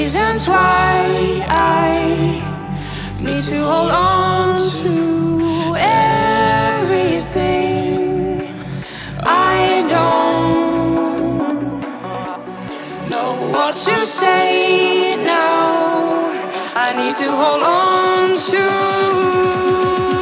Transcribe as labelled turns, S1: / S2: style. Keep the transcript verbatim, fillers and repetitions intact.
S1: reasons why I need to hold on to everything. I don't know what to say now. I need to hold on to